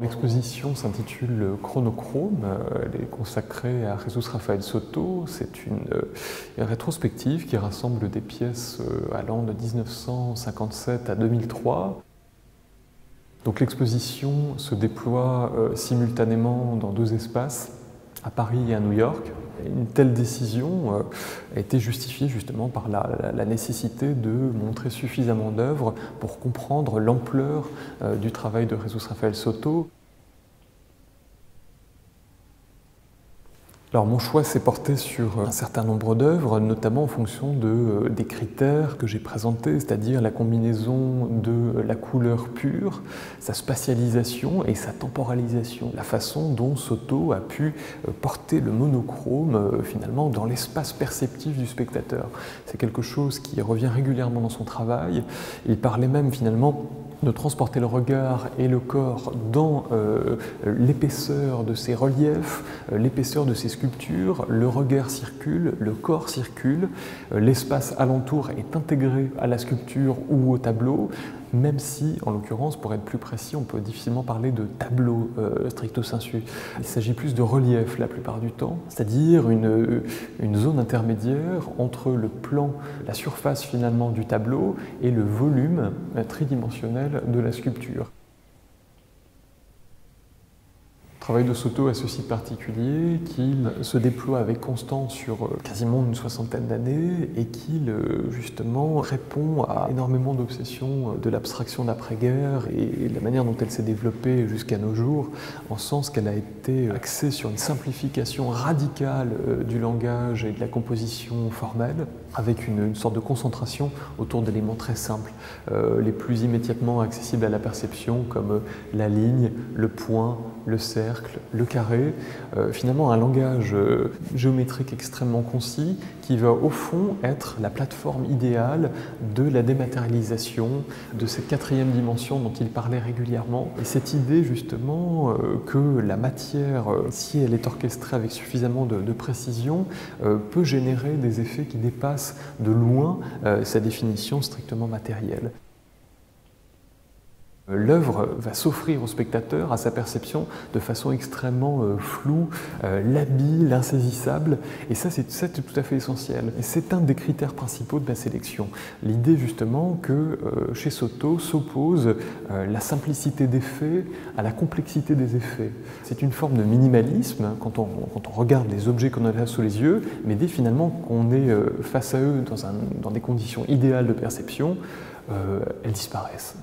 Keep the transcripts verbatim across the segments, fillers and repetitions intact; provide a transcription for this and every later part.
L'exposition s'intitule Chronochrome, elle est consacrée à Jesús Rafael Soto. C'est une, une rétrospective qui rassemble des pièces allant de mille neuf cent cinquante-sept à deux mille trois. Donc l'exposition se déploie euh, simultanément dans deux espaces, à Paris et à New York. Une telle décision euh, a été justifiée justement par la, la, la nécessité de montrer suffisamment d'œuvres pour comprendre l'ampleur euh, du travail de Jesús Rafael Soto. Alors mon choix s'est porté sur un certain nombre d'œuvres, notamment en fonction de, euh, des critères que j'ai présentés, c'est-à-dire la combinaison de la couleur pure, sa spatialisation et sa temporalisation, la façon dont Soto a pu euh, porter le monochrome euh, finalement dans l'espace perceptif du spectateur. C'est quelque chose qui revient régulièrement dans son travail. Il parlait même finalement de transporter le regard et le corps dans euh, l'épaisseur de ses reliefs, euh, l'épaisseur de ses sculptures. Le regard circule, le corps circule, euh, l'espace alentour est intégré à la sculpture ou au tableau, même si, en l'occurrence, pour être plus précis, on peut difficilement parler de tableau euh, stricto sensu. Il s'agit plus de relief la plupart du temps, c'est-à-dire une, une zone intermédiaire entre le plan, la surface finalement du tableau et le volume tridimensionnel de la sculpture. Le travail de Soto a ceci particulier qu'il se déploie avec constance sur quasiment une soixantaine d'années et qu'il justement répond à énormément d'obsessions de l'abstraction d'après-guerre et de la manière dont elle s'est développée jusqu'à nos jours, en sens qu'elle a été axée sur une simplification radicale du langage et de la composition formelle, avec une, une sorte de concentration autour d'éléments très simples, euh, les plus immédiatement accessibles à la perception, comme la ligne, le point, le cercle, le carré, euh, finalement un langage euh, géométrique extrêmement concis qui va au fond être la plateforme idéale de la dématérialisation, de cette quatrième dimension dont il parlait régulièrement. Et cette idée justement euh, que la matière, euh, si elle est orchestrée avec suffisamment de, de précision, euh, peut générer des effets qui dépassent de loin euh, sa définition strictement matérielle. L'œuvre va s'offrir au spectateur, à sa perception, de façon extrêmement euh, floue, euh, labile, insaisissable, et ça c'est tout à fait essentiel. Et c'est un des critères principaux de ma sélection. L'idée justement que euh, chez Soto s'oppose euh, la simplicité des faits à la complexité des effets. C'est une forme de minimalisme hein, quand, on, quand on regarde les objets qu'on a là sous les yeux, mais dès finalement qu'on est euh, face à eux dans, un, dans des conditions idéales de perception, euh, elles disparaissent.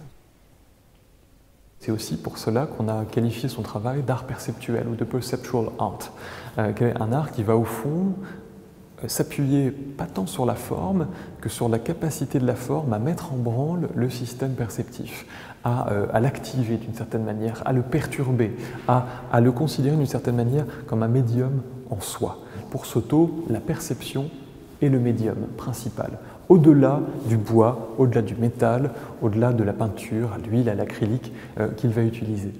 C'est aussi pour cela qu'on a qualifié son travail d'art perceptuel ou de perceptual art, euh, un art qui va au fond euh, s'appuyer pas tant sur la forme que sur la capacité de la forme à mettre en branle le système perceptif, à, euh, à l'activer d'une certaine manière, à le perturber, à, à le considérer d'une certaine manière comme un médium en soi. Pour Soto, la perception est le médium principal, au-delà du bois, au-delà du métal, au-delà de la peinture, à l'huile, à l'acrylique euh, qu'il va utiliser.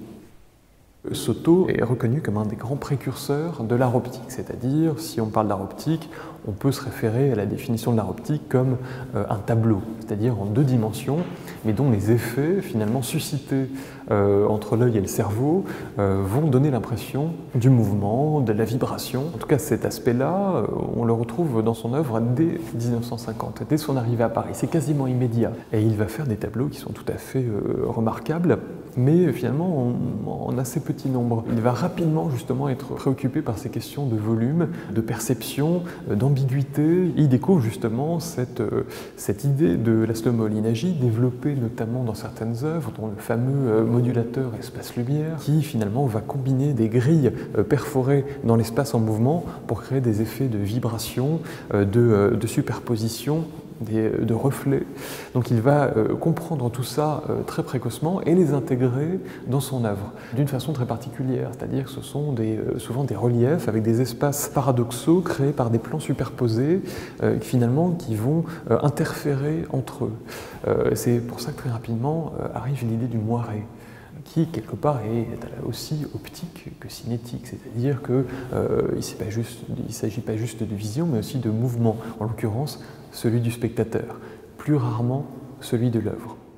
Soto est reconnu comme un des grands précurseurs de l'art optique, c'est-à-dire, si on parle d'art optique, on peut se référer à la définition de l'art optique comme euh, un tableau, c'est-à-dire en deux dimensions, mais dont les effets finalement suscités euh, entre l'œil et le cerveau euh, vont donner l'impression du mouvement, de la vibration. En tout cas, cet aspect-là, euh, on le retrouve dans son œuvre dès mille neuf cent cinquante, dès son arrivée à Paris. C'est quasiment immédiat. Et il va faire des tableaux qui sont tout à fait euh, remarquables, mais finalement en, en assez petit nombre. Il va rapidement justement être préoccupé par ces questions de volume, de perception, d'ambiguïté. Il découvre justement cette, cette idée de la slow-mo-linéagie, développée notamment dans certaines œuvres, dont le fameux modulateur espace-lumière, qui finalement va combiner des grilles perforées dans l'espace en mouvement pour créer des effets de vibration, de, de superposition, Des, de reflets. Donc il va euh, comprendre tout ça euh, très précocement et les intégrer dans son œuvre d'une façon très particulière, c'est-à-dire que ce sont des, euh, souvent des reliefs avec des espaces paradoxaux créés par des plans superposés euh, finalement qui vont euh, interférer entre eux. Euh, C'est pour ça que très rapidement euh, arrive l'idée du moiré, qui quelque part est aussi optique que cinétique, c'est-à-dire qu'il euh, ne s'agit pas juste de vision, mais aussi de mouvement, en l'occurrence celui du spectateur, plus rarement celui de l'œuvre.